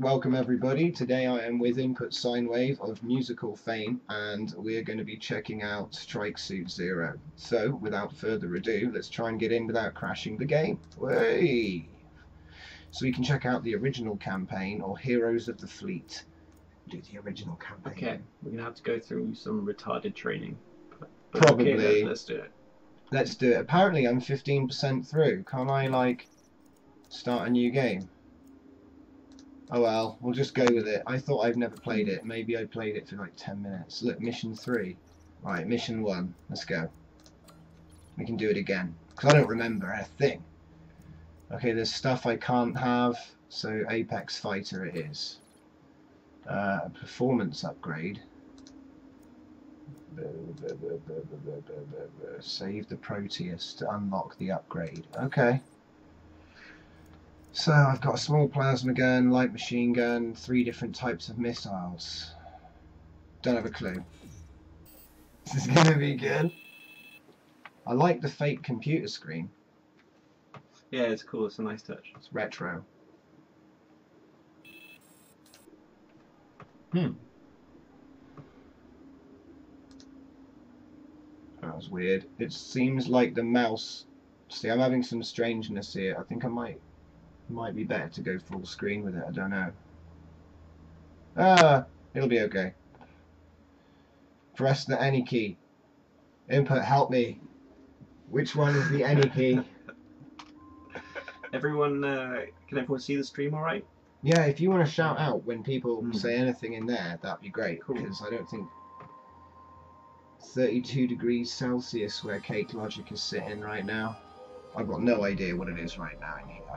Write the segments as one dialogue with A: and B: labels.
A: Welcome everybody. Today I am with Input Sinewave of musical fame and we're going to be checking out Strike Suit Zero. So without further ado, let's try and get in without crashing the game. Way! So we can check out the original campaign or Heroes of the Fleet. Do the original campaign.
B: Okay, we're going to have to go through some retarded training. But
A: Probably.
B: Okay, let's do it.
A: Let's do it. Apparently I'm 15% through. Can't I like start a new game? Oh well, we'll just go with it. I thought I've never played it. Maybe I played it for like 10 minutes. Look, mission 3. Right, mission 1. Let's go. We can do it again. Because I don't remember a thing. Okay, there's stuff I can't have. So Apex Fighter it is. Performance upgrade. Save the Proteus to unlock the upgrade. Okay. So I've got a small plasma gun, light machine gun, 3 different types of missiles. Don't have a clue. This is gonna be good. I like the fake computer screen.
B: Yeah, it's cool. It's a nice touch.
A: It's retro. That was weird. It seems like the mouse. See, I'm having some strangeness here. I think I might be better to go full screen with it. I don't know. It'll be okay. Press the any key. Input, help me. Which one is the any key?
B: Everyone, can everyone see the stream all right?
A: Yeah, if you want to shout out when people say anything in there, that'd be great.
B: Cool.
A: Because I don't think 32 degrees Celsius where Cake Logic is sitting right now. I've got no idea what it is right now in here.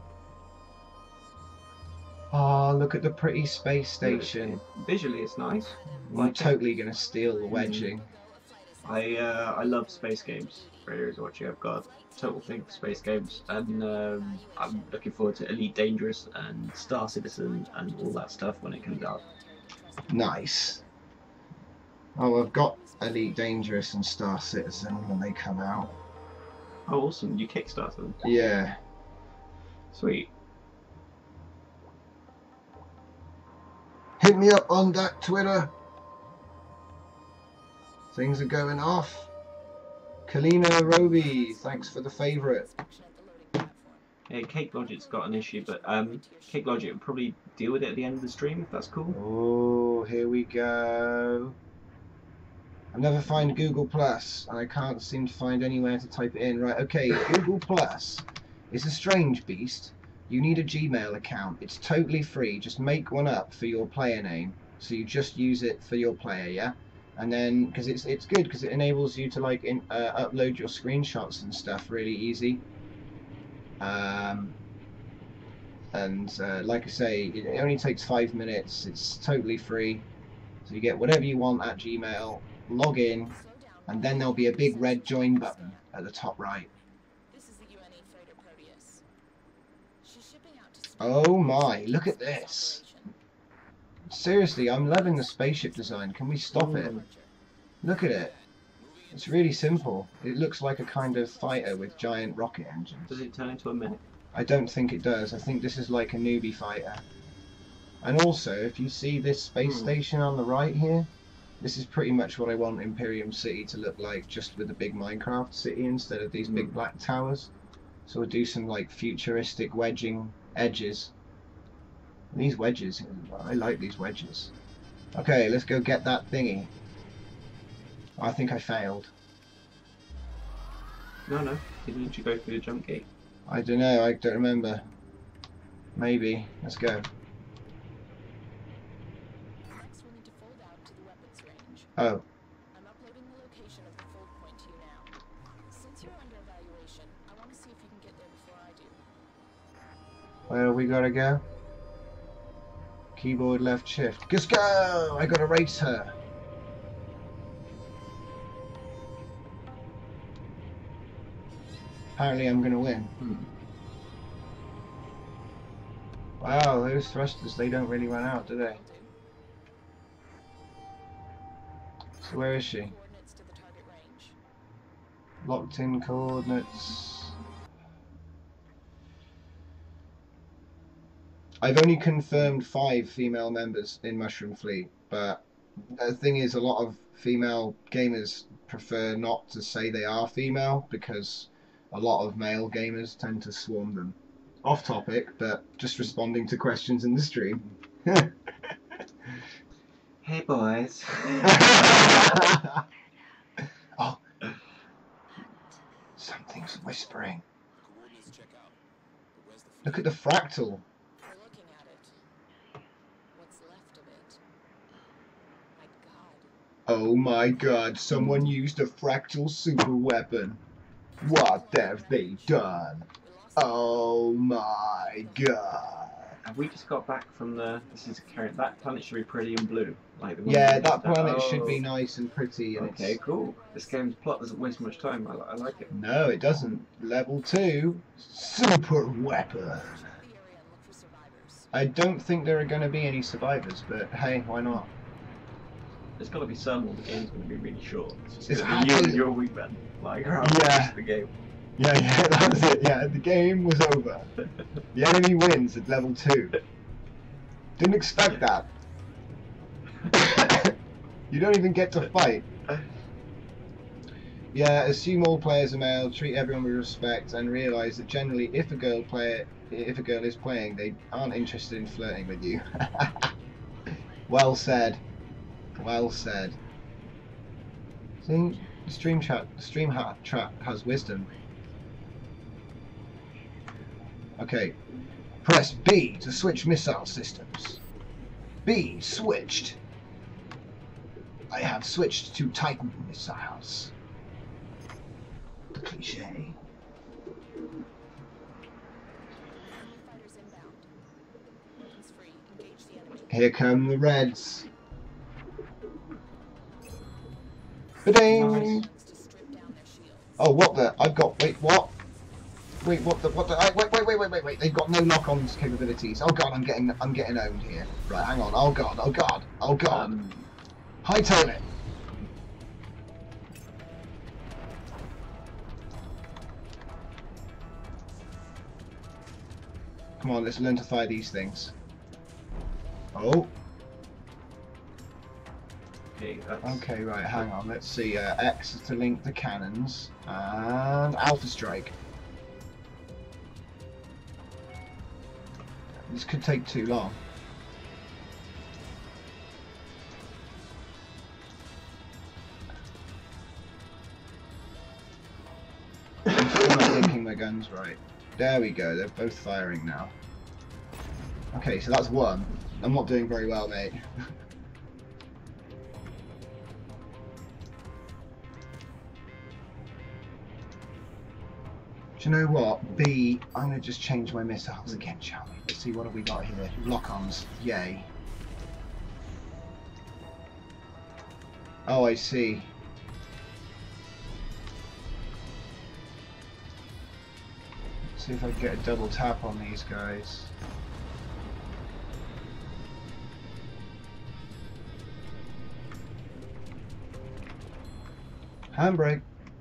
A: Oh, look at the pretty space station.
B: Visually, it's nice.
A: I'm totally going to steal the wedging.
B: I love space games. For areas watching, I've got a total thing for space games, and I'm looking forward to Elite Dangerous and Star Citizen and all that stuff when it comes out.
A: Nice. Oh, I've got Elite Dangerous and Star Citizen when they come out.
B: Oh, awesome! You kickstarted them.
A: Yeah.
B: Sweet.
A: Hit me up on that Twitter. Things are going off. Kalina Roby, thanks for the favourite.
B: Yeah, Cake Logic's got an issue, but Cake Logic will probably deal with it at the end of the stream if that's cool.
A: Oh, here we go. I never find Google Plus, and I can't seem to find anywhere to type it in. Right, okay, Google Plus is a strange beast. You need a Gmail account. It's totally free. Just make one up for your player name. So you just use it for your player, yeah? And then, because it's good, because it enables you to like upload your screenshots and stuff really easy. And like I say, it only takes 5 minutes. It's totally free. So you get whatever you want at Gmail. Log in, and then there'll be a big red join button at the top right. Oh my, look at this. Seriously, I'm loving the spaceship design. Can we stop it? Look at it. It's really simple. It looks like a kind of fighter with giant rocket engines.
B: Does it turn into a mech?
A: I don't think it does. I think this is like a newbie fighter. And also, if you see this space station on the right here, this is pretty much what I want Imperium City to look like, just with a big Minecraft city instead of these big black towers. So we'll do some like futuristic wedging edges. These wedges, I like these wedges. Okay, let's go get that thingy. I think I failed.
B: No. Didn't you go through the jump gate?
A: I don't know, I don't remember. Maybe. Let's go. Oh.
C: I'm uploading the location of the fold point to you now. Since you're under evaluation, I want to see if you can get there before I do.
A: Where we gotta go? Keyboard left shift. Just go! I gotta race her. Apparently I'm gonna win. Wow, those thrusters, they don't really run out, do they? So where is she? Locked in coordinates. I've only confirmed 5 female members in MushroomFleet, but the thing is, a lot of female gamers prefer not to say they are female because a lot of male gamers tend to swarm them. Off topic, but just responding to questions in the stream.
B: Hey boys.
A: Oh, something's whispering. Look at the fractal.
C: We're looking at it. What's left of it. My God.
A: Oh my god, someone used a fractal super weapon. What have they done? Oh my god.
B: Have we just got back from the... This is current... That planet should be pretty and blue. Like the one
A: Yeah,
B: that
A: planet should be nice and pretty. And
B: Okay,
A: it's...
B: cool. This game's plot doesn't waste much time. I like it.
A: No, it doesn't. Level 2, super weapon.
C: Check the area and look for survivors.
A: I don't think there are going to be any survivors, but hey, why not?
B: There's got to be some, or the game's going to be really short. It's
A: It's
B: going to be you
A: actually-
B: and your wingman. Like, how
A: Yeah.
B: the game.
A: Yeah, that's it. Yeah, the game was over. The enemy wins at level 2. Didn't expect that. You don't even get to fight. Yeah, assume all players are male, treat everyone with respect, and realise that generally, if a girl is playing, they aren't interested in flirting with you. Well said. Well said. See, the stream chat has wisdom. Okay, press B to switch missile systems. B switched. I have switched to Titan missiles. The cliche.
C: Enemy fighters inbound. Weapons free. Engage the enemy.
A: Here come the Reds. Ba-ding!
B: Nice.
C: To strip down their shields.
A: Oh, what the? I've got. Wait, what? Wait, what the? Wait! They've got no lock-on capabilities. Oh god, I'm getting owned here. Right, hang on. Oh god. Hightail it. Come on, let's learn to fire these things. Oh.
B: Okay, that's...
A: Okay, right, hang on. Let's see. X is to link the cannons. And Alpha Strike. This could take too long. I'm still not linking my guns right. There we go, they're both firing now. Okay, so that's one. I'm not doing very well, mate. Do you know what? B, I'm going to just change my missiles again, shall we? Let's see, what have we got here? Lock-ons. Yay. Oh, I see. See if I can get a double tap on these guys. Handbrake.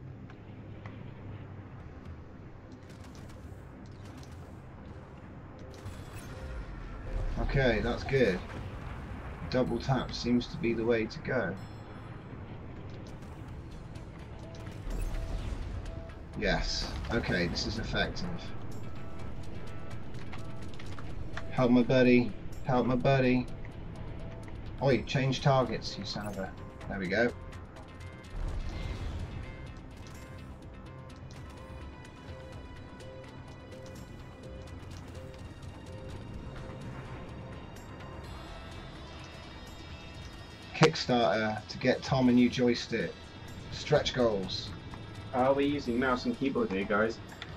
A: Okay, that's good. Double tap seems to be the way to go. Yes. Okay, this is effective. Help my buddy. Help my buddy. Oi, change targets, you son of a... There we go. Kickstarter to get Tom a new joystick. Stretch goals.
B: Are we using mouse and keyboard here, guys?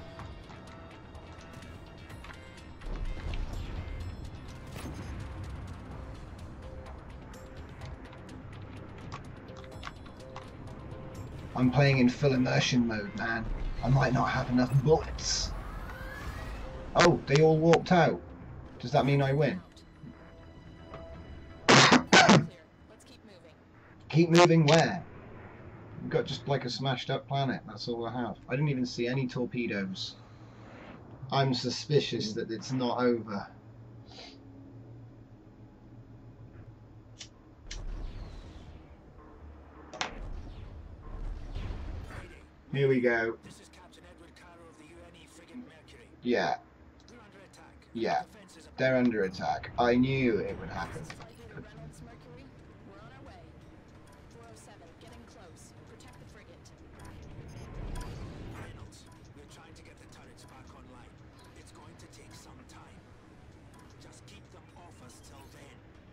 A: I'm playing in full immersion mode, man. I might not have enough bullets. Oh, they all walked out. Does that mean I win?
C: Clear. Let's keep moving.
A: Keep moving where? We've got just like a smashed up planet, that's all I have. I didn't even see any torpedoes. I'm suspicious that it's not over. Here we go.
D: This is Captain Edward Carroll of the UNE frigate Mercury.
A: Yeah,
D: We're under attack.
A: yeah.
D: The defenses are
A: They're under attack. I knew it would happen.
C: This is Flight Leader Reynolds, Mercury. We're on our way. 407, getting close. Protect the frigate.
D: Reynolds, we're trying to get the turrets back online. It's going to take some time. Just keep them off us till then.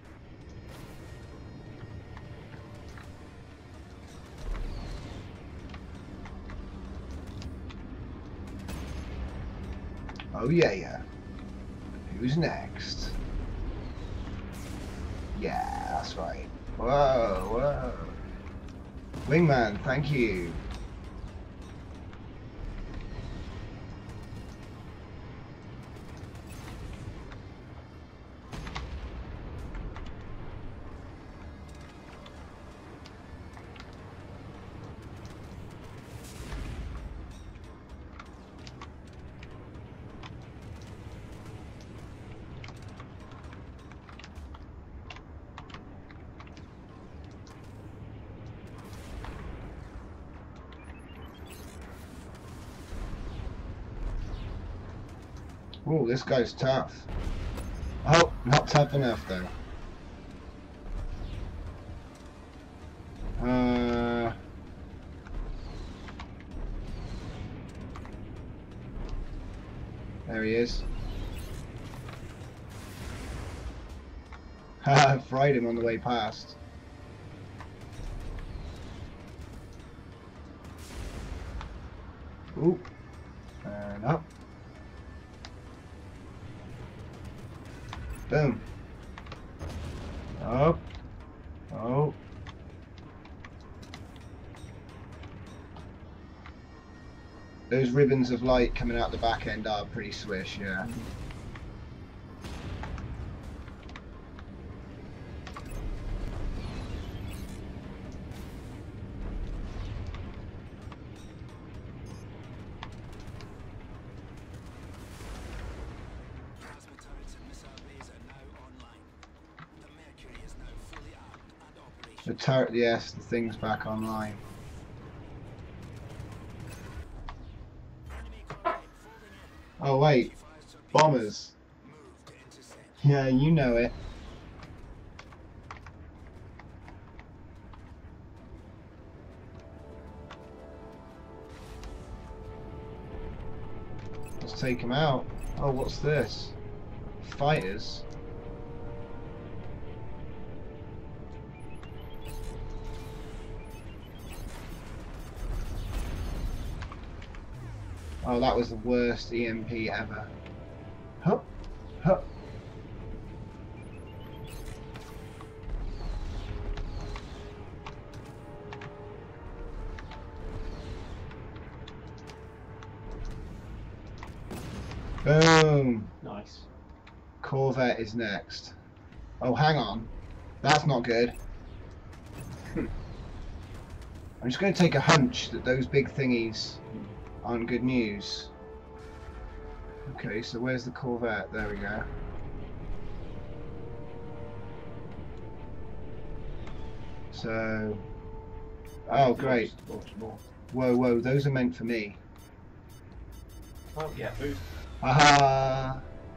A: Oh yeah, yeah. Who's next? Yeah, that's right. Whoa, whoa. Wingman, thank you. Oh, this guy's tough. Oh, not tough enough though. There he is. Haha, fried him on the way past. Oop. And up. Boom. Up. Oh. Those ribbons of light coming out the back end are pretty swish, yeah.
D: Plasma turrets and missile bays are now online. The Mercury is now fully armed and operational.
A: The turret, yes, the thing's back online.
D: Enemy contact folding in.
A: Oh wait,
D: She fires torpedoes.
A: bombers.
D: Move to intercept.
A: Yeah, you know it. Let's take him out. Oh, what's this? Fighters. Oh, that was the worst EMP ever. Hup, hup. Boom.
B: Nice.
A: Corvette is next. Oh, hang on. That's not good. I'm just going to take a hunch that those big thingies aren't good news. Okay, so where's the Corvette? There we go. So... Oh, great. Whoa, whoa, those are meant for me.
B: Oh yeah, boost.
A: Haha!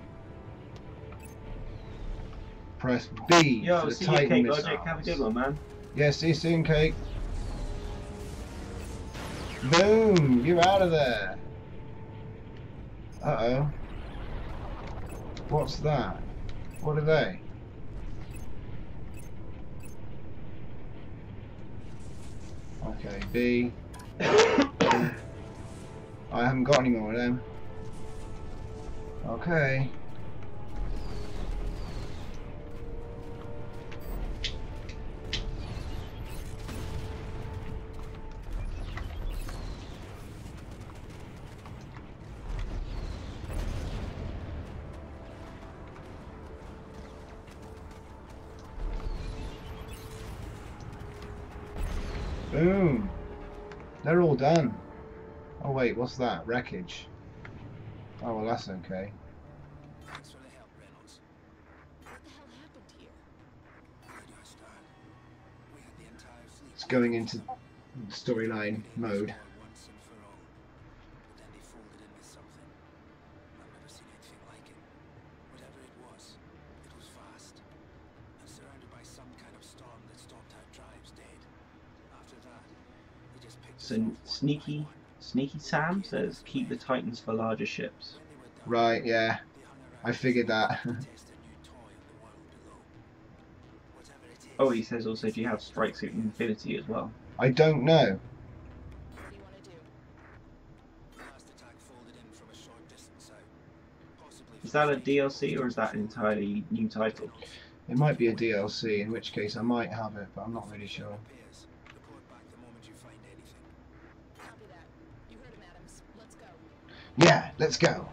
A: Press B
B: Yo,
A: for the
B: see you,
A: Titan
B: Cake
A: missiles.
B: Logic. Have a good one, man.
A: Yeah, see you soon, Cake. Boom! You're out of there. Uh-oh. What's that? What are they? Okay, B. I haven't got any more of them. Okay. Boom! They're all done. Oh wait, what's that? Wreckage. Oh well, that's okay.
D: Thanks for the help, Reynolds.
C: What the hell happened here?
D: Where do I start? We had the entire fleet.
A: It's going into storyline mode.
D: Once and for
B: So Sneaky Sam says keep the Titans for larger ships.
A: Right, yeah. I figured that.
B: Oh, he says also, do you have Strike Suit Infinity as well?
A: I don't know.
C: What do you want to do?
B: Is that a DLC or is that an entirely new title?
A: It might be a DLC, in which case I might have it, but I'm not really sure.
C: Copy that. You heard him, Adams. Let's go.
A: Yeah, let's go.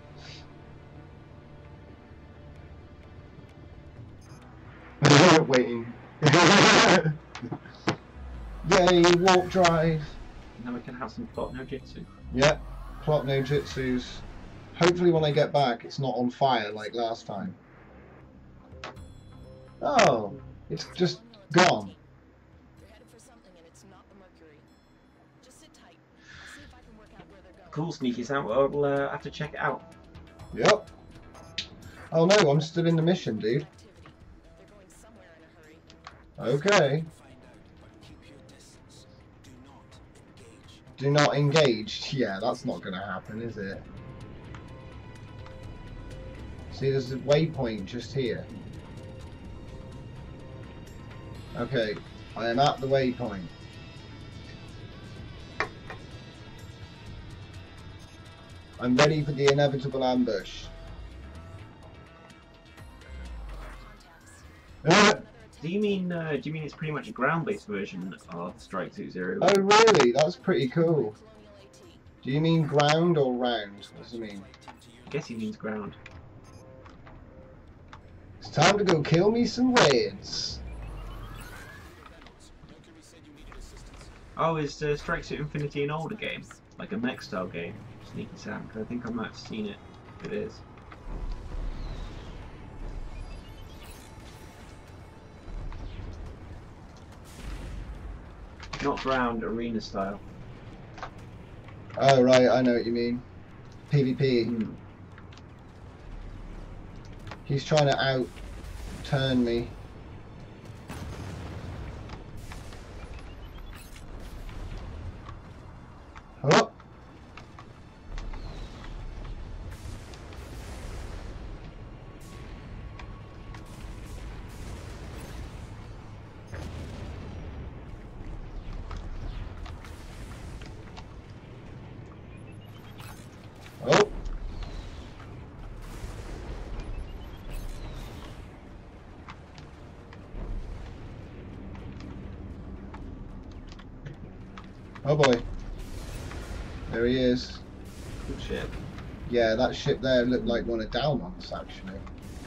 A: Waiting. Yay, warp drive.
B: Now we can have some plot no jitsu.
A: Yep, plot no jutsus. Hopefully when I get back it's not on fire like last time. Oh, it's just gone.
C: They're headed for something and it's not the Mercury. Just sit tight. I'll see if I can work out where they're going.
B: Cool, Sneaky Sam. Well, we'll have to check it out.
A: Yep. Oh no, I'm still in the mission, dude.
C: Activity. They're going somewhere in a hurry.
A: Okay. Do not engage. Yeah, that's not going to happen, is it? See, there's a waypoint just here. Okay, I am at the waypoint. I'm ready for the inevitable ambush.
C: Contacts.
B: Do you mean it's pretty much a ground-based version of Strike Suit Zero?
A: Oh really? That's pretty cool.
C: Colonial AT.
A: Do you mean ground or round? What does it mean?
B: I guess he means ground.
A: It's time to go kill me some raids.
B: Oh, is Strike Suit Infinity an older game? Like a mech style game? Sneaky Sam, 'cause I think I might have seen it. If it is. Not ground, arena style.
A: Oh right, I know what you mean. PvP. He's trying to out-turn me. Oh! Oh! Oh boy. There he is.
B: Good shit.
A: Yeah, that ship there looked like one of Dalmon's actually.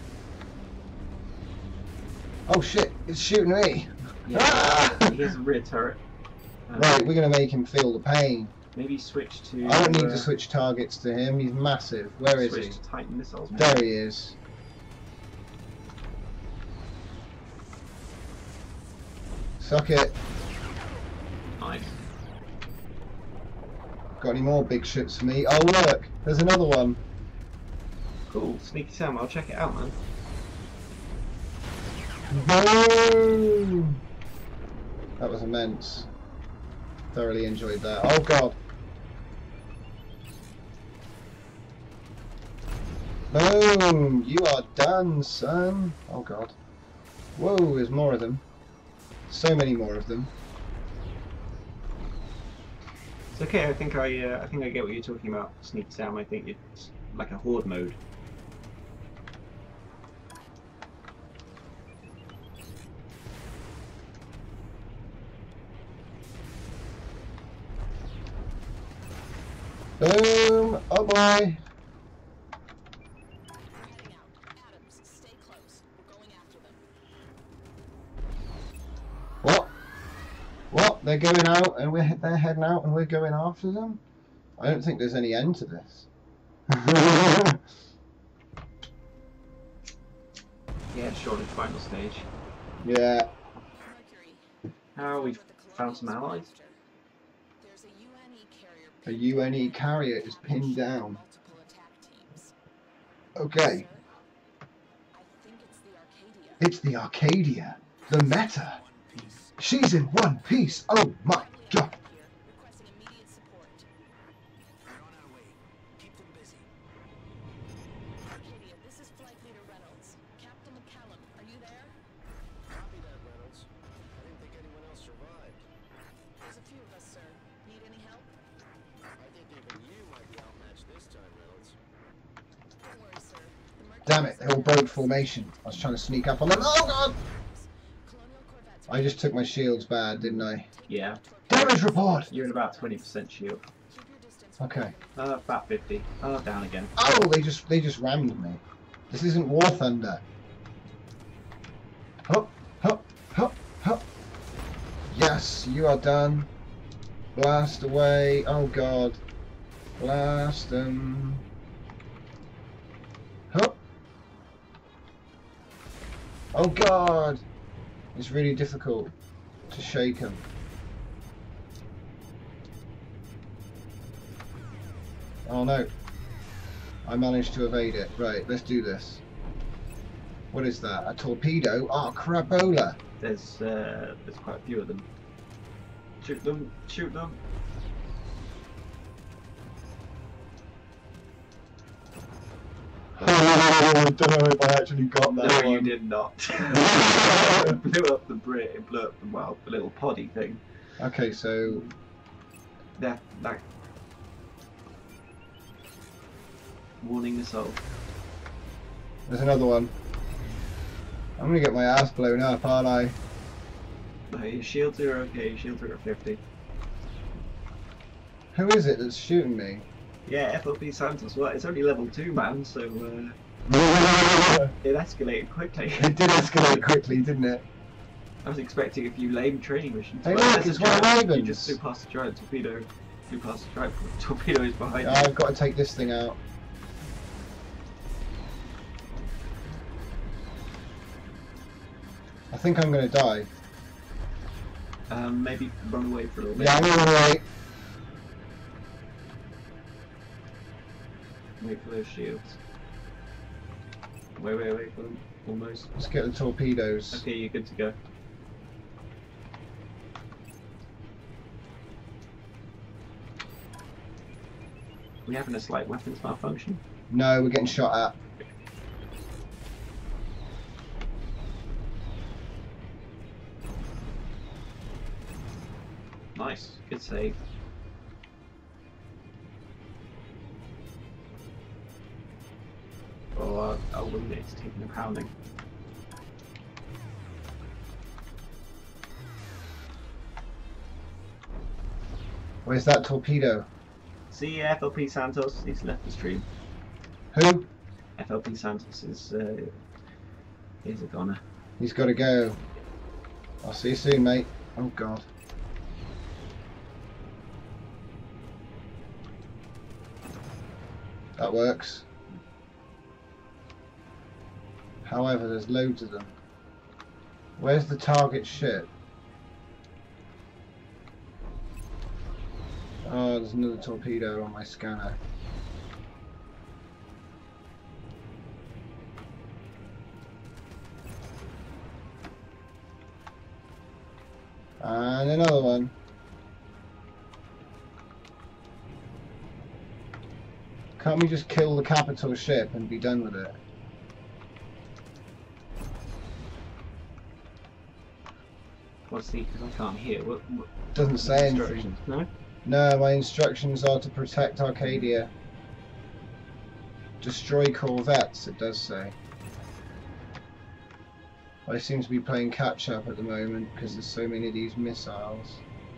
A: Oh shit, it's shooting me!
B: Yeah,
A: Ah!
B: he has a rear turret.
A: Right, we're gonna make him feel the pain.
B: Maybe switch to.
A: I don't need to switch targets to him, he's massive. Where is
B: switch
A: he?
B: to Titan missiles.
A: There he is. Suck it.
B: Nice.
A: Got any more big ships for me? Oh look, there's another one.
B: Cool, Sneaky Sam. I'll check it out, man.
A: Boom! That was immense. Thoroughly enjoyed that. Oh god. Boom! You are done, son. Oh god. Whoa, there's more of them. So many more of them.
B: It's okay. I think I get what you're talking about, Sneaky Sam. I think it's like a horde mode.
A: Boom! Oh boy!
C: We're heading out. Adams, stay close. We're going after them.
A: What? What? They're going out and they're heading out and we're going after them? I don't think there's any end to this.
B: Yeah, surely final stage.
A: Yeah.
C: Mercury.
B: How we found some allies.
C: There's a UNE carrier.
A: A UNE carrier is pinned down.
C: Multiple attack teams.
A: Okay.
C: I think it's the Arcadia.
A: It's the Arcadia. The Meta. She's in one piece. Oh my god. Damn it, they all broke formation. I was trying to sneak up on them. Oh god! I just took my shields bad, didn't I?
B: Yeah.
A: Damage report!
B: You're at about 20% shield.
A: Okay.
B: About 50. Oh, down again.
A: Oh, they just rammed me. This isn't War Thunder. Hup, hup, hup, hup. Yes, you are done. Blast away. Oh god. Blast them. Hup. Oh god. It's really difficult to shake them. Oh no. I managed to evade it. Right, let's do this. What is that? A torpedo? Oh, crapola!
B: There's quite a few of them. Shoot them! Shoot them!
A: I don't know if I actually got that
B: No,
A: one.
B: you did not. It blew up the Brit. It blew up the little poddy thing.
A: Okay, so
B: That warning missile.
A: there's another one. I'm gonna get my ass blown up, aren't I?
B: No, your shields are okay. Your shields are at 50.
A: Who is it that's shooting me?
B: Yeah, FLP Santos. Well, it's only level 2, man. So it escalated quickly.
A: It did escalate quickly, didn't it?
B: I was expecting a few lame training missions.
A: Hey
B: but
A: look,
B: there's
A: it's
B: a
A: one of
B: giant-
A: Ravens.
B: You just flew past the giant torpedo. Flew past the giant torpedo is behind you.
A: I've got to take this thing out. I think I'm gonna die.
B: Maybe run away for a little bit.
A: Yeah, I'm gonna wait.
B: Wait for those shields. Wait for them. Almost.
A: Let's get the torpedoes.
B: Okay, you're good to go. We having a slight weapons malfunction?
A: No, we're getting shot at.
B: Nice, good save. Oh, our wingmate's taking a pounding.
A: Where's that torpedo?
B: See, FLP Santos, he's left the stream.
A: Who?
B: FLP Santos is a goner.
A: He's got to go. I'll see you soon, mate. Oh god. That works. However, there's loads of them. Where's the target ship? Oh, there's another torpedo on my scanner. And another one. Can't we just kill the capital ship and be done with it?
B: What's the? Because I can't hear. What
A: Doesn't say anything.
B: instructions? No.
A: No, my instructions are to protect Arcadia. Destroy corvettes, it does say. I seem to be playing catch up at the moment because there's so many of these missiles.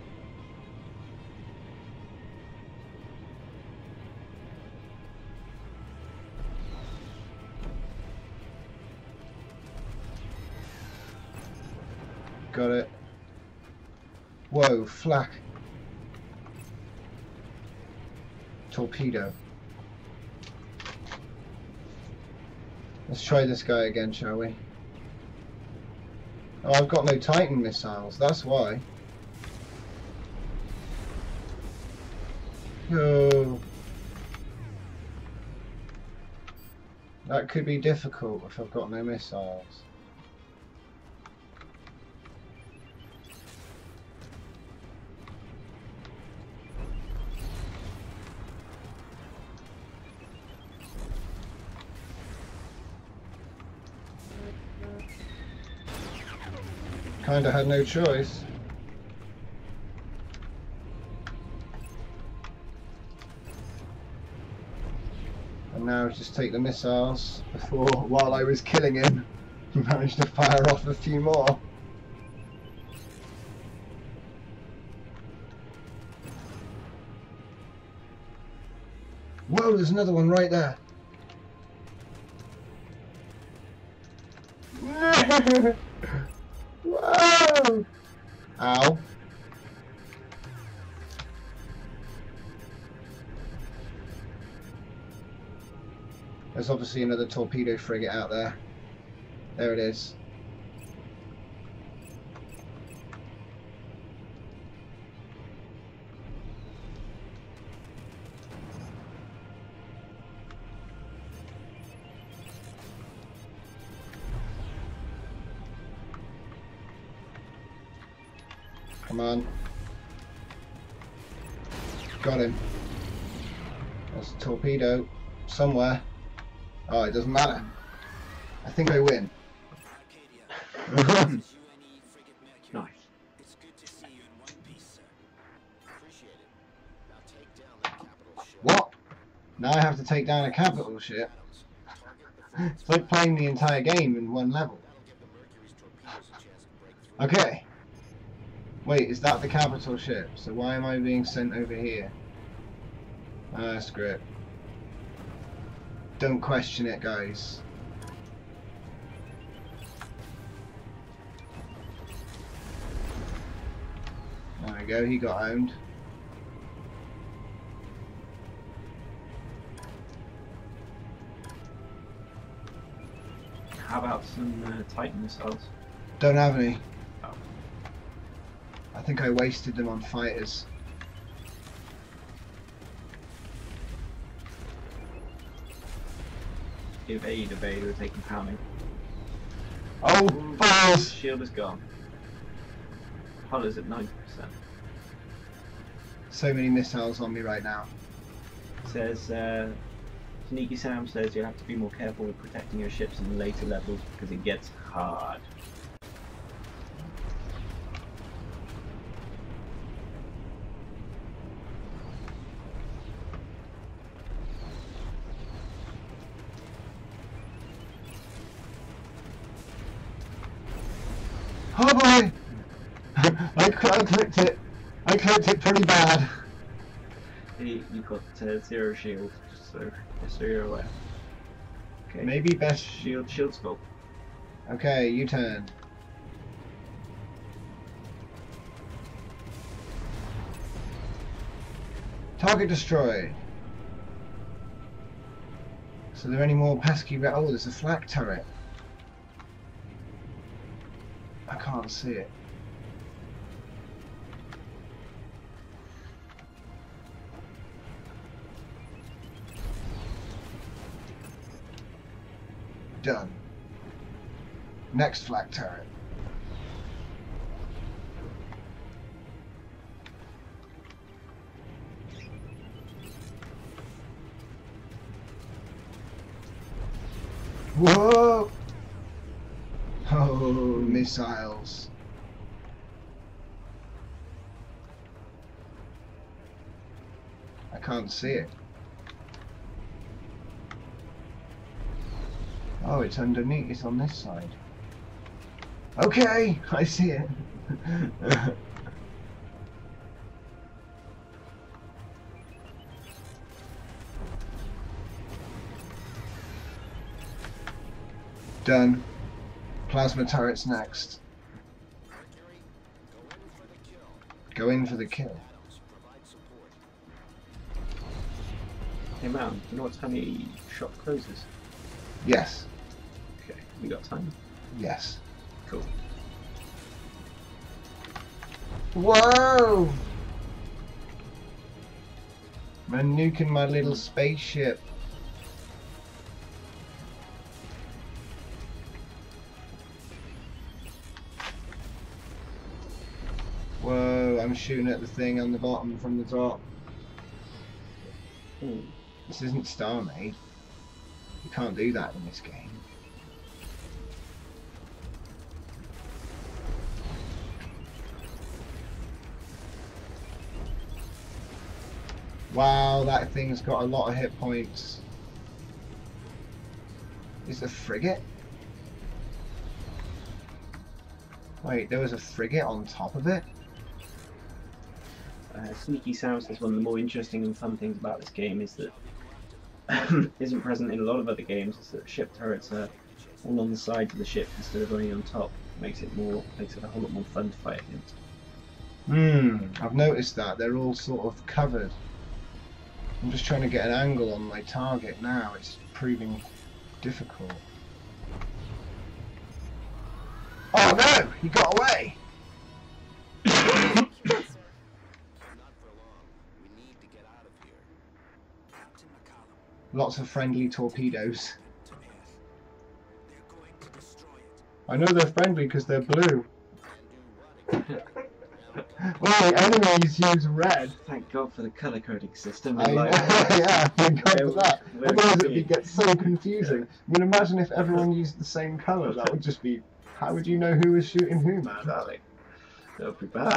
A: Got it. Whoa, flak. Torpedo. Let's try this guy again, shall we? Oh, I've got no Titan missiles, that's why. Oh. That could be difficult if I've got no missiles. Kinda had no choice. And now just take the missiles before, while I was killing him, he managed to fire off a few more. Whoa, there's another one right there. Whoa! Ow. There's obviously another torpedo frigate out there. There it is. Come on. Got him. There's a torpedo somewhere. Oh, it doesn't matter. I think I win.
D: Arcadia, this is UNE frigate Mercury.
B: Nice.
D: It's good to see you in one piece, sir.
E: Appreciate it. Now take down that capital ship.
A: What? Now I have to take down a capital ship. It's like playing the entire game in one level.
E: That'll give the Mercury's torpedoes a chance to break through.
A: Okay. Wait, is that the capital ship? So why am I being sent over here? Ah, screw it. Don't question it, guys. There we go, he got owned.
B: How about some Titan missiles?
A: Don't have any.
B: Oh.
A: I think I wasted them on fighters.
B: Evade, we're taking pounding.
A: Oh, balls!
B: Shield is gone. Hull is at 90%.
A: So many missiles on me right now.
B: Says, Sneaky Sam says you have to be more careful with protecting your ships in the later levels because it gets hard.
A: Oh boy! I clicked it. I clicked it pretty bad.
B: You got 0 shield, just so you're aware. Okay.
A: Maybe best.
B: Shield's full.
A: Okay, you turn. Target destroyed. So are there any more pesky oh, there's a flak turret. I can't see it. Done. Next flak turret. Whoa! Oh, missiles. I can't see it. Oh, it's underneath. It's on this side. Okay, I see it. Done. Plasma turrets next.
E: Mercury, go in for the kill.
A: Go in for the kill.
E: Adams, provide support.
B: Hey man, you know what time the shop closes?
A: Yes.
B: Okay, we got time.
A: Yes.
B: Cool.
A: Whoa! I'm nuking my little spaceship. Whoa, I'm shooting at the thing on the bottom from the top.
B: Ooh.
A: This isn't Starmade. You can't do that in this game. Wow, that thing's got a lot of hit points. Is the frigate? Wait, there was a frigate on top of it?
B: Sneaky South says one of the more interesting and fun things about this game is that isn't present in a lot of other games, is that ship turrets are all on the sides of the ship instead of only on top. Makes it a whole lot more fun to fight against.
A: I've noticed that. They're all sort of covered. I'm just trying to get an angle on my target now. It's proving difficult. Oh no! He got away!
E: Not for long. We need to get out of here.
D: Captain McCallum,
A: Lots of friendly torpedoes.
D: to Earth. They're going to destroy it.
A: I know they're friendly because they're blue.
E: And do what again?
A: Well, the enemies use red.
B: Thank God for the colour coding system.
A: I know, yeah, thank God for that.
B: Where
A: Otherwise
B: would
A: it'd
B: be?
A: get so confusing. I mean, imagine if everyone used the same colour. That would just be... How would you know who was shooting who?
B: Mad Alec. That would be bad.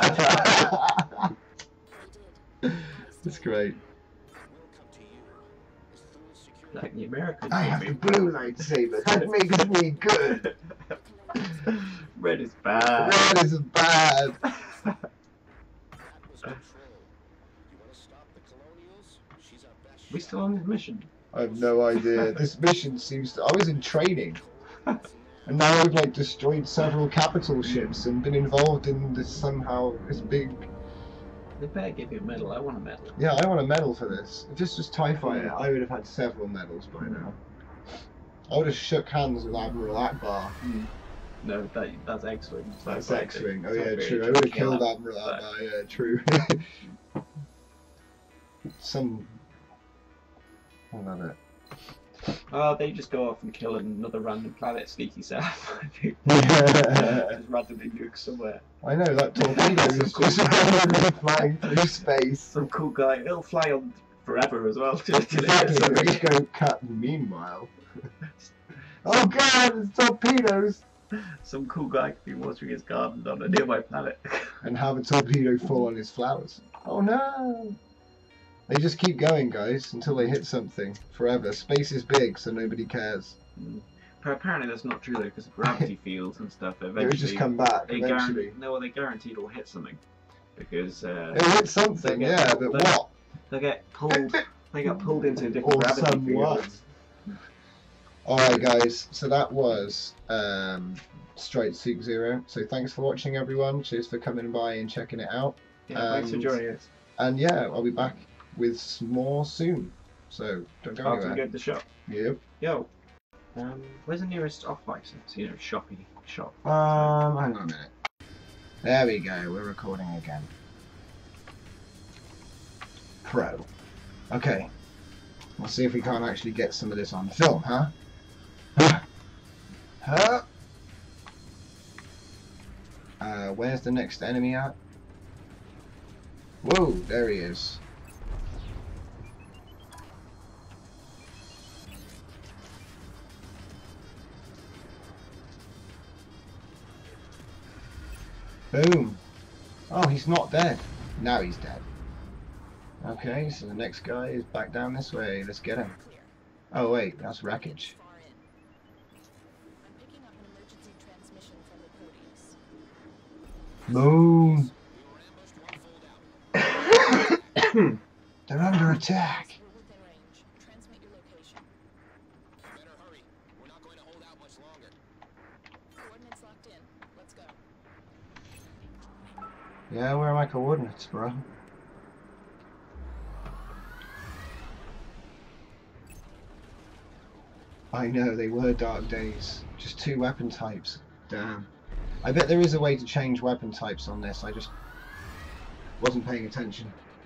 A: That's great.
E: We'll come to you. As soon as security
B: Like the Americans.
A: I have the blue lightsaber. That makes me good.
B: Red is bad.
A: Red is bad.
E: that was control. You want to stop the colonials? She's our best
B: We
E: shot.
B: still on this mission?
A: I have no idea. This mission seems to... I was in training. And now I've like destroyed several capital ships and been involved in this somehow, this big...
B: They better give you a medal. I want a medal.
A: Yeah, I want a medal for this. If this was TIE Fighter, I would have had several medals by now. I would have shook hands with Admiral Akbar.
B: No, that's X-Wing.
A: That's
B: Like,
A: X-Wing. Oh
B: it's
A: yeah,
B: not
A: true. I
B: really
A: would have
B: kill
A: killed
B: that,
A: Admiral
B: but-
A: Akbar, yeah, true. Some... I love it.
B: Oh, they just go off and kill another random planet, Sneaky South. Just randomly nuke somewhere.
A: I know, that torpedo is just randomly flying through space.
B: Some cool guy. It'll fly on forever as well.
A: Exactly, we just go cut meanwhile. Oh god, it's torpedoes!
B: Some cool guy could be watering his garden on a nearby planet.
A: And have a torpedo fall on his flowers. Oh no! They just keep going, guys, until they hit something. Forever. Space is big, so nobody cares.
B: But apparently that's not true though, because of gravity fields and stuff. Eventually,
A: It would just come back,
B: they
A: eventually.
B: they guaranteed it'll hit something, because
A: It'll hit something,
B: They'll get-
A: yeah, but
B: they'll-
A: what?
B: they get pulled. They get pulled into different
A: Or
B: gravity
A: someone.
B: fields.
A: Alright guys, so that was Straight Seek Zero. So thanks for watching everyone. Cheers for coming by and checking it out.
B: Yeah, thanks for
A: And-
B: joining us.
A: And yeah, I'll be back with more soon. So don't go
B: After we
A: anywhere.
B: go to the shop.
A: Yep.
B: Yo, where's the nearest off license? You know, shoppy shop.
A: Hang on a minute. There we go, we're recording again. Pro. Okay. Let's see if we can't actually get some of this on film, huh? Huh? Where's the next enemy at? Whoa, there he is. Boom. Oh, he's not dead. Now he's dead. Okay, so the next guy is back down this way. Let's get him.
C: Clear.
A: Oh wait, that's wreckage.
C: Far in. I'm picking up an emergency transmission from the Proteus.
A: Moon.
E: We were ambushed. One fold out.
A: They're under attack.
C: We're within range. Transmit your location.
E: Better hurry. We're not going to hold out much longer.
C: Coordinates locked in. Let's go.
A: Yeah, where are my coordinates, bro? I know, they were dark days. Just 2 weapon types. Damn. I bet there is a way to change weapon types on this. I just wasn't paying attention.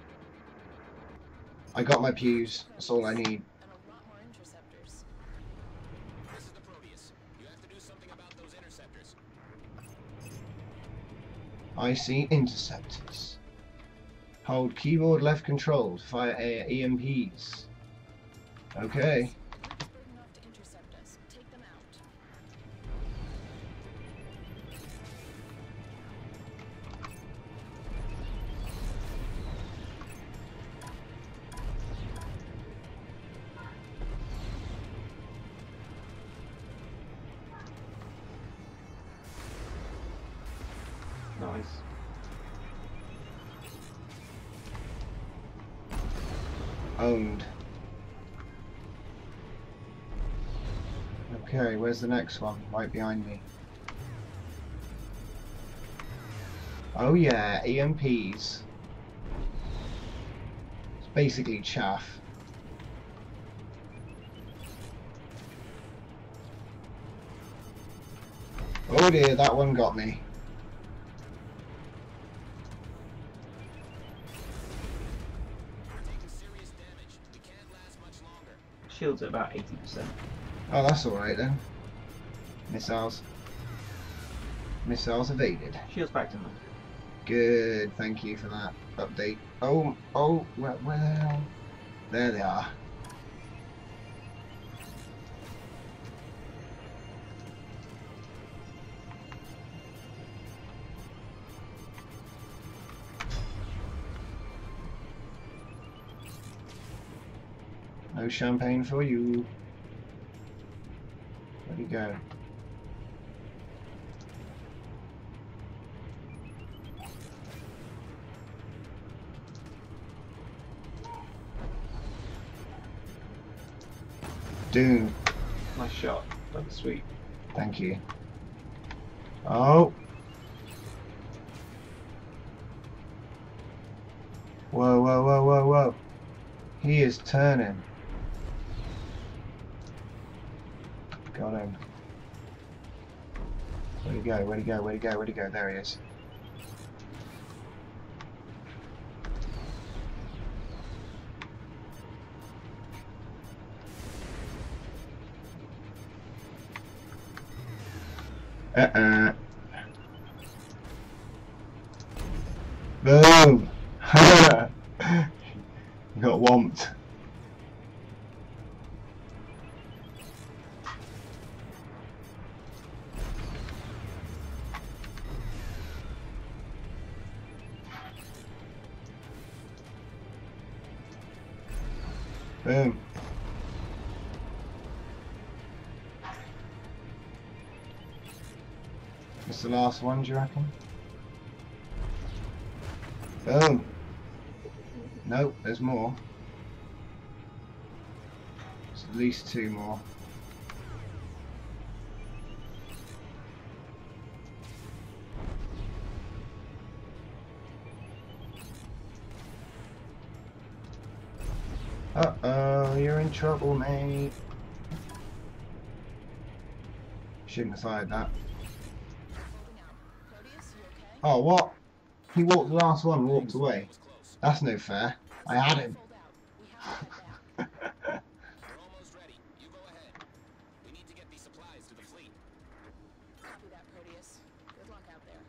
A: I got my pews. That's all I need.
C: And a lot more interceptors.
E: This is the Proteus. You have to do something about those interceptors.
A: I see interceptors. Hold keyboard left control to fire EMPs. Okay.
C: They're big enough to intercept us. Take them out.
B: Nice.
A: Owned. Okay, where's the next one? Right behind me. Oh yeah, EMPs. It's basically chaff. Oh dear, that one got me.
E: Taking serious damage. We can't last much longer.
B: Shield's at about 80%.
A: Oh, that's alright then. Missiles. Missiles evaded.
B: Shield's back to 100.
A: Good, thank you for that update. Oh, where the hell? There they are. No champagne for you. Where'd he go? Doom.
B: Nice shot. That was sweet.
A: Thank you. Oh. Whoa, whoa, whoa, whoa, whoa. He is turning. Got him. Where'd he go? Where'd he go? Where'd he go? Where'd he go? There he is. Boom! You got whomped. Boom. It's the last one, do you reckon? Boom. Nope, there's more. There's at least two more. Uh-oh, you're in trouble, mate. Shouldn't have fired that. Oh, what? He walked the last one and walked away. That's no fair. I had him.
E: We're almost ready. You go ahead. We need to get these supplies to the fleet.
C: Copy that, Proteus. Good luck out there.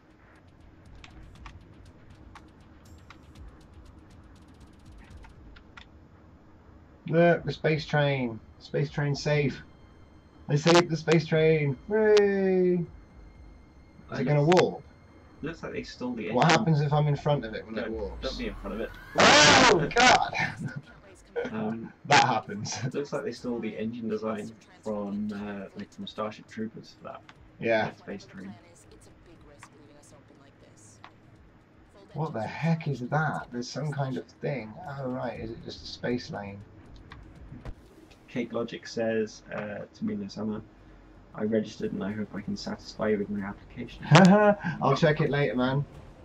A: Look, the space train. Space train's safe. They saved the space train. Hooray! Is it going to warp?
B: Looks like they stole the engine.
A: What happens if I'm in front of it when it
B: Don't
A: warps?
B: be in front of it.
A: Oh, God! That happens.
B: Looks like they stole the engine design from like from Starship Troopers for that.
A: Yeah.
B: That space train.
C: It's a big risk leaving us open like this.
A: What the heck is that? There's some kind of thing. Oh, right. Is it just a space lane?
B: Cake Logic says to me this summer, I registered and I hope I can satisfy you with my application.
A: I'll check it later, man.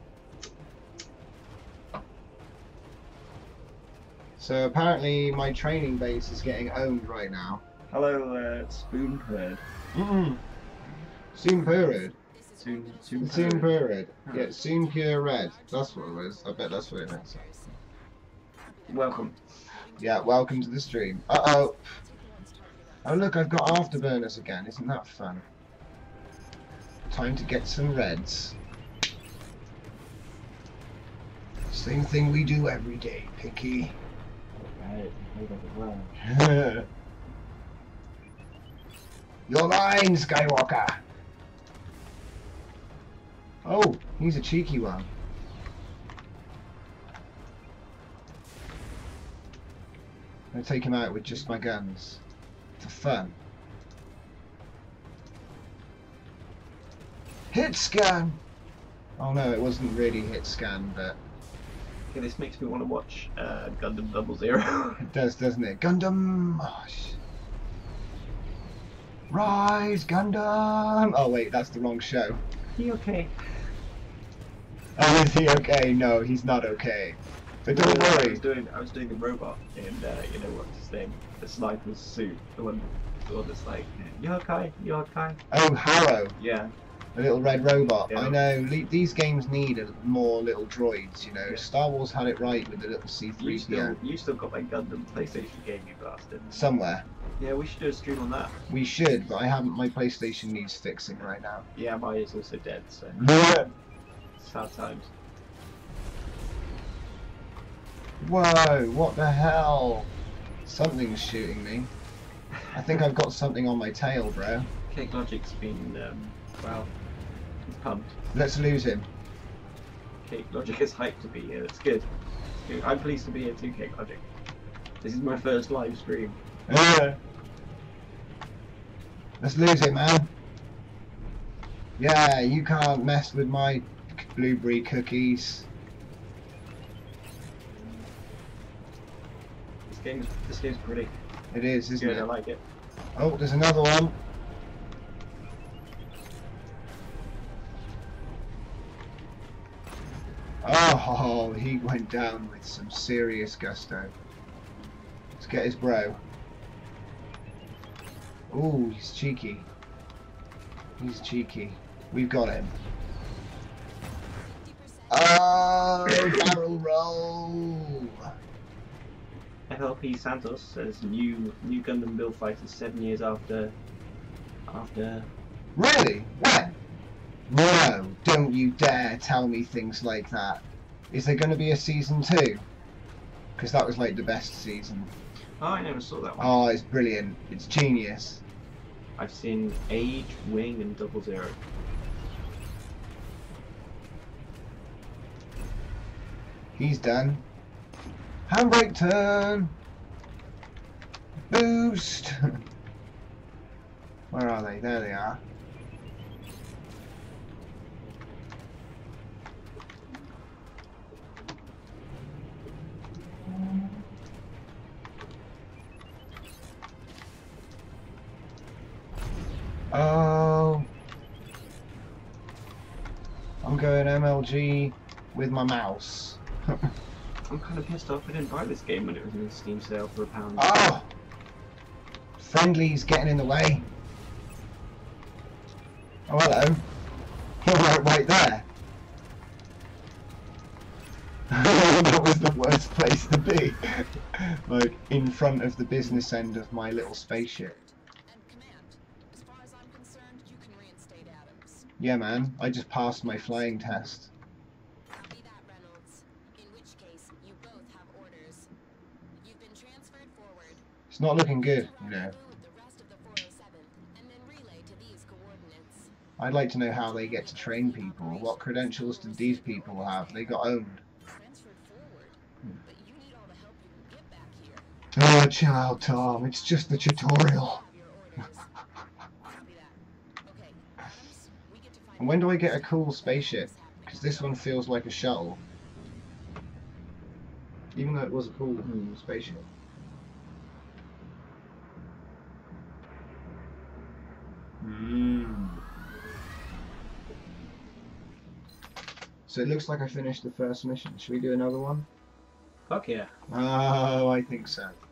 A: So apparently my training base is getting owned right now.
B: Hello, Spoonbird.
A: Soon Purred.
B: Soon
A: Purred. Yeah, Soon Pure Red. That's what it was. I bet that's what it meant.
B: Welcome.
A: Yeah, welcome to the stream. Uh-oh. Oh look, I've got afterburners again. Isn't that fun? Time to get some reds. Same thing we do every day, Pinky. You're mine, Skywalker. Oh, he's a cheeky one. I'm gonna take him out with just my guns. For fun. Hit scan! Oh no, it wasn't really hit scan, but
B: Okay, this makes me want to watch Gundam 00.
A: it does, doesn't it? Gundam! Rise, Gundam! Oh wait, that's the wrong show.
B: He okay?
A: Oh, is he okay? No, he's not okay. But don't
B: I
A: worry.
B: was doing the robot in you know what's his name? The sniper's suit. The one that's like, you okay? You okay?
A: Oh, Harrow,
B: Yeah.
A: the little red robot.
B: Yeah.
A: I know, these games need more little droids, you know.
B: Yeah.
A: Star Wars had it right with the little C-3PO.
B: You still got my Gundam PlayStation game, you bastard.
A: Somewhere.
B: Yeah, we should do a stream on that.
A: We should, but I haven't. My PlayStation needs fixing right now.
B: Yeah, mine is also dead, so sad times.
A: Whoa, what the hell? Something's shooting me. I think I've got something on my tail, bro.
B: Cake Logic's been, well, he's pumped.
A: Let's lose him.
B: Cake Logic is hyped to be here. It's good. It's good. I'm pleased to be here too, Cake Logic. This is my first live stream.
A: Let's lose it, man. Yeah, you can't mess with my blueberry cookies.
B: This game's pretty.
A: It is, isn't
B: Good, I
A: it?
B: like it.
A: Oh, there's another one. Oh, he went down with some serious gusto. Let's get his bro. Ooh, he's cheeky. He's cheeky. We've got him. Oh, barrel roll.
B: FLP Santos says new Gundam build fighters 7 years after.
A: Really? When? No, don't you dare tell me things like that. Is there going to be a season 2? Because that was like the best season.
B: Oh, I never saw that one.
A: Oh, it's brilliant. It's genius.
B: I've seen Age, Wing, and 00.
A: He's done. Handbrake turn. Boost. Where are they? There they are. Oh. I'm going MLG with my mouse.
B: I'm kind of pissed off I didn't buy this game when it was in a Steam sale for £1.
A: Oh! Friendly's getting in the way. Oh, hello. You're right there. That was the worst place to be. Like, in front of the business end of my little spaceship.
C: And command, as far as I'm concerned, you can reinstate Adams.
A: Yeah, man. I just passed my flying test.
C: Copy that, Reynolds. In which case, you both have orders. You've been transferred forward.
A: It's not looking good, you know.
C: With the rest of the 407th, and then relay to these coordinates.
A: I'd like to know how they get to train people. What credentials did these people have? They got owned.
C: Transferred forward. But you need all the help you can get back here.
A: Oh, chill out, Tom. It's just the tutorial.
C: Your orders. Copy that. Okay, Adams, we get to find
A: And when do I get a cool spaceship? Because this one feels like a shuttle. Even though it was a cool spaceship. So it looks like I finished the first mission. Should we do another one?
B: Fuck yeah.
A: Oh, I think so.